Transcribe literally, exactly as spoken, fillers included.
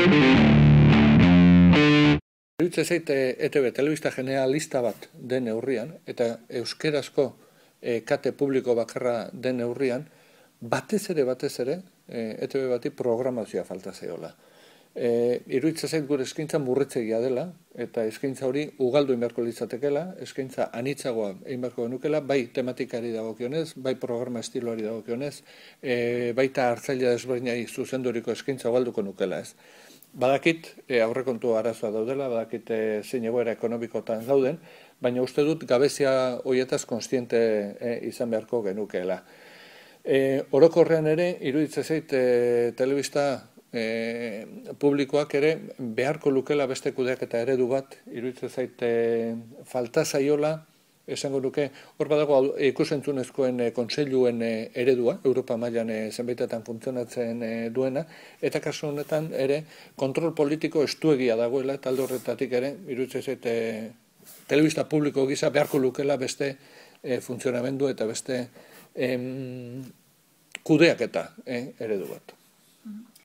Iruditzen zait E T B telebista generalista bat den neurrian, eta euskerazko e, kate publiko bakarra den neurrian, batez ere, batez ere, E T B bati programazioa falta zeola. E, iruditzen zait gure eskaintza murritzegia dela, eta eskaintza hori ugaldu inberko litzatekela, eskaintza anitzagoa egin beharko genukela, bai tematikari dagokionez, bai programa estiloari dagokionez, e, baita hartzailea desberdinari zuzenduriko eskaintza ugalduko nukela, ez. Badakit e, aurrekontu arazoa daudela, badakit e, zein egoera ekonomikotan gauden, baina uste dut gabezia horietaz konstiente e, izan beharko genukeela. E, orokorrean ere, iruditzen zait e, telebista e, publikoak ere beharko lukela beste kudeaketa eredu bat, iruditzen zait e, falta zaiola, esango nuke, hor badago ikusentzunezkoen e, kontseiluen e, eredua, Europa mailan e, zenbaitetan funtzionatzen e, duena, eta kasu honetan ere kontrol politiko estuegia dagoela, eta alde horretatik ere, iruditzen zait e, telebista publiko gisa beharko lukela beste e, funtzionamendu eta beste em, kudeaketa e, eredu bat.